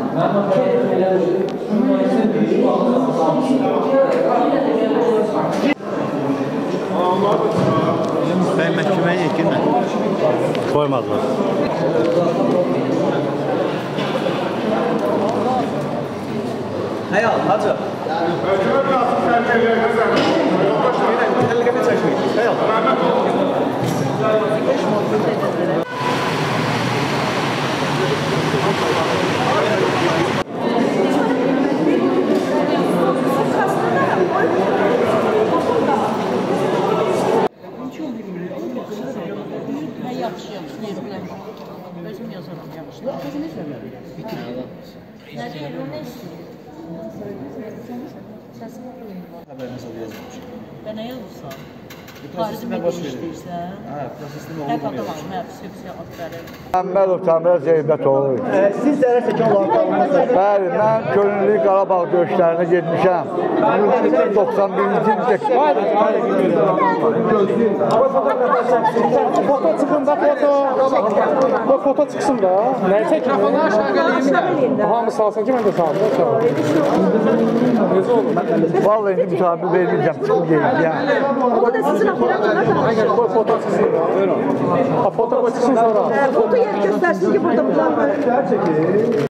Ben məhkəməyə yekinlə koymadılar. Hayal, hacı. Elgemi çəkmək. Hayal. Yaxşı, yerbiləm. Özüm yazaram, yaxşı. Özünüz söylədim. Nə deyir, o nə istəyir? Səsim oxuyun. Xəbərinizə də yazmışım. Və nə yazırsan? Xarici metin işləyirsən? Hə, prosesini Hə, qadağan, mühəbsiyyə adları. Məmmədov Təmrə Zeybətoğlu. Siz zərər çəkən olan qanunlar Bəli, mən könüllü Qarabağ döyüşlərinə getmişəm. 91-ci ildə. Foto çıxın da, foto çıxsın da. Nə mikrofonu aşağı gələyim də. Hamı salsın ki, mən də saldım. Necə olur? Vallahi indi müsahibə verməyəcəm, çıxım geləcəm. O da sizin aparatınızda. Foto çıxsın da. Foto çıxsın sonra. Foto yer göstərsin ki, burada bunlar var.